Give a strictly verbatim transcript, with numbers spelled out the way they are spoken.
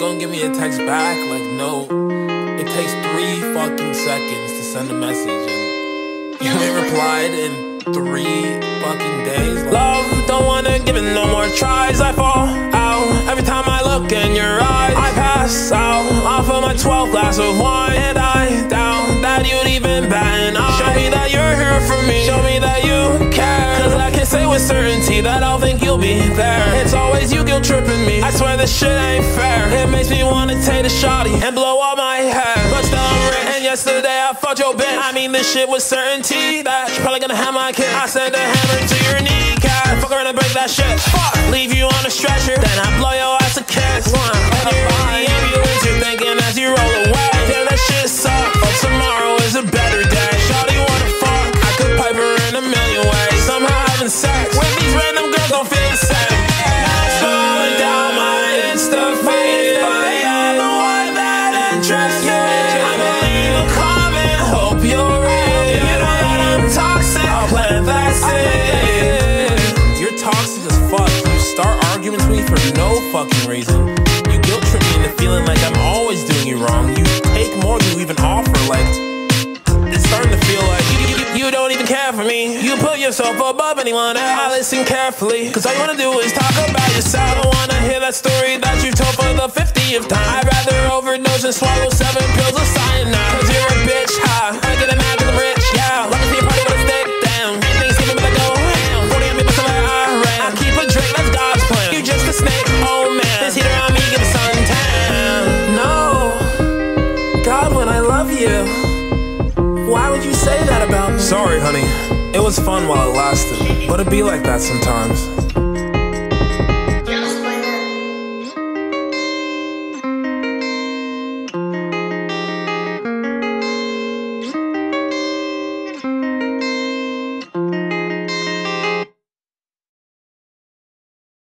don't give me a text back, like no. It takes three fucking seconds to send a message and you ain't replied in three fucking days. Like, love, don't wanna give it no more tries. I fall out every time I look in your eyes. I pass out off of my twelfth glass of wine, and I doubt that you'd even bat an eye. Show me that you're here for me, show me that you care, cause I can say with certainty that I'll think you'll be there. It's always you guilt tripping me, I swear this shit ain't fair. It makes me wanna take a shotty and blow all my hair. But still I'm rich, and yesterday I fucked your bitch. I mean this shit with certainty that you're probably gonna have my kid. I sent a hammer to your kneecap, fuck around and break that shit. Fuck, leave you on a stretcher, then I blow your ass a kiss. One, and you're in the ambulance, you're thinking as you roll away, yeah, that shit sucks, but tomorrow is a better day. Shawty wanna fuck, I could pipe her in a million ways. Somehow having sex with these random girls don't feel the same. Now I'm scrolling down my Insta feed, but you're the one that interests me. I'ma leave a comment, hope you're real. You know that I'm toxic, I'll plant that seed. You're toxic as fuck. You start arguments with me for no fucking reason. You guilt trip me into feeling like I'm always doing you wrong. You take more than you even offer, like it's starting to feel like you, you, you don't even care for me. You put yourself above anyone else. I listen carefully, cause all you wanna do is talk about yourself. I don't wanna hear that story that you told for the fiftieth time. I'd rather overdose and swallow seven pills of cyanide. Cause you're a bitch, ha, I get mad cause I'm rich, yeah. Let me see your party with a stick down. Things give me the go ham. forty on me, but somewhere I ran. I keep a drink, that's God's plan. You just a snake, oh man. This heater on me, give a suntan. No, God, when I love you, why would you say that about me? Sorry, honey. It was fun while it lasted, but it be like that sometimes.